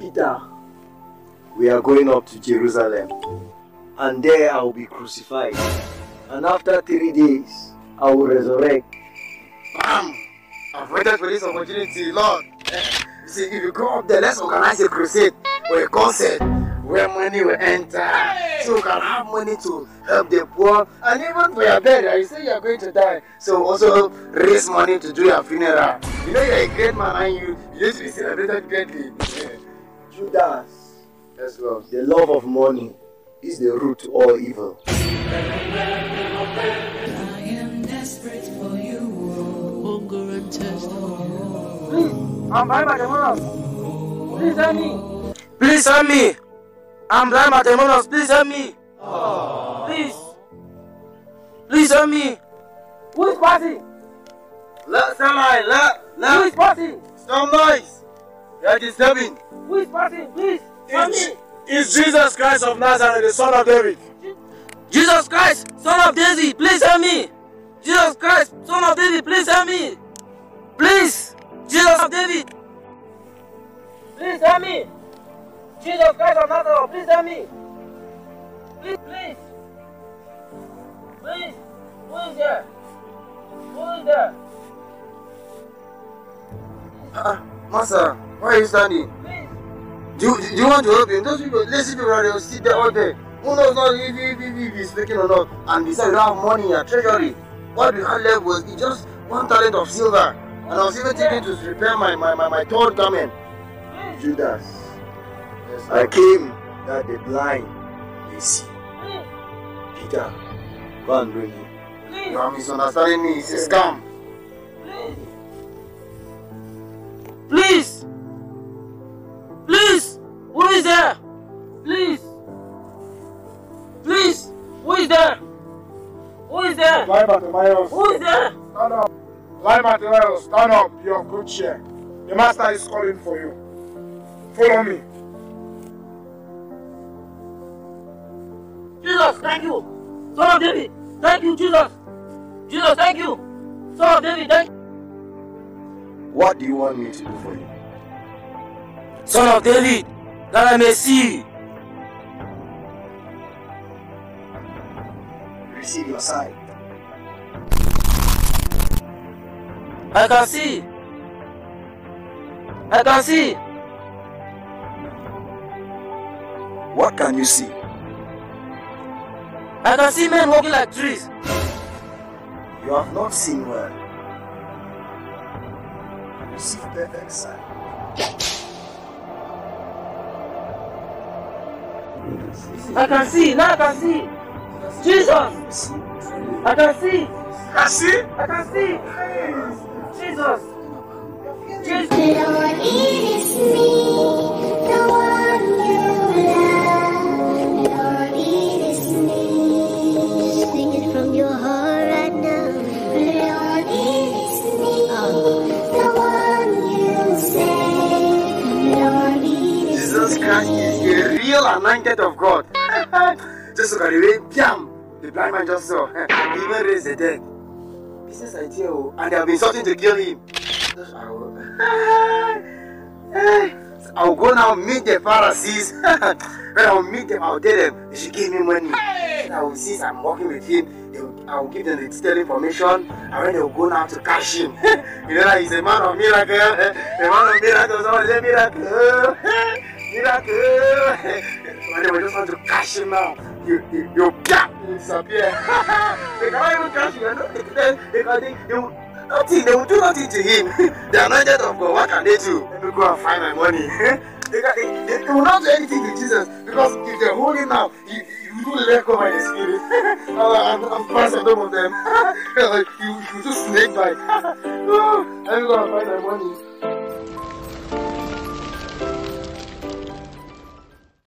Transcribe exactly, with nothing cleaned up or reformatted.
Peter, we are going up to Jerusalem, and there I will be crucified, and after three days I will resurrect. Bam! I've waited for this opportunity, Lord. You see, if you go up there, let's organize a crusade or a concert where money will enter, so you can have money to help the poor, and even for your burial. You say you are going to die, so also raise money to do your funeral. You know you are a great man, and you, you need to be celebrated greatly. Judas, Yes, Lord. the love of money is the root to all evil. I am desperate for you, hunger and thirst for you. Please, I'm blind Barthimaeus. Please help me. Please help me. I'm blind Barthimaeus. Please help me. Aww. Please. Please help me. Who is passing? Let somebody, let, let. Who is passing? Stop noise. You are disturbing. Who is passing? Please help me. It's Jesus Christ of Nazareth, the son of David. Jesus Christ, son of David, please help me. Jesus Christ, son of David, please help me. Please, Jesus of David. Please help me. Jesus Christ of Nazareth, please help me. Please, please. Please, who is there? Who is there? Uh, Master, why are you standing? Please. Do you, do you want to help him? Those people, lazy people, they will sit there all day. Who knows not if, if, if, if he's speaking or not? And besides, you don't have money in your treasury. What we had left was just one talent of silver. And I was even thinking to repair my, my, my, my third garment. Judas, Yes, I came that the blind may see. Peter, go and bring him. You are misunderstanding me. It's a scam. Please. Please. Who is there? Please. Please. Who is there? Who is there? Blind Barthimaeus, Who is there? stand up. Blind Barthimaeus, stand up. You're good cheer. The master is calling for you. Follow me. Jesus, thank you. Son of David, thank you, Jesus. Jesus, thank you. Son of David, thank you. What do you want me to do for you? Son of David, that I may see. Receive your sight. I can see. I can see. What can you see? I can see men walking like trees. You have not seen well. Receive perfect sight. I can see. Now I can see. Jesus. I can see. Can see? I can see. Jesus. Jesus. Lord, it is me, the one you love. Lord, it is me. Sing it from your heart right now. Lord, it is me, the one you say. Lord, it is Jesus Christ is the real anointed of God. Just look at the way, bam, the blind man just saw. He even raised the dead. Business idea, oh, and they have been sorting to kill him. Just, I will, I will go now meet the Pharisees. When I will meet them, I will tell them they should give me money. Then I will see I'm working with him. They will, I will give them the detailed information, and when they will go now to cash him. You know that he's a man of miracle. A man of miracles, someone say miracle. Miracle. When they will just want to cash him now, you you you gap, you disappear. They cannot even cash you. They can they can they will nothing. They will do nothing to him. The anointed of God. What can they do? Let me go and find my money. They, can, they, they, they will not do anything to Jesus, because if they hold him now, he you do let go by the spirit. I'm I'm past on top of them. You you just snake by. Let me go and find my money.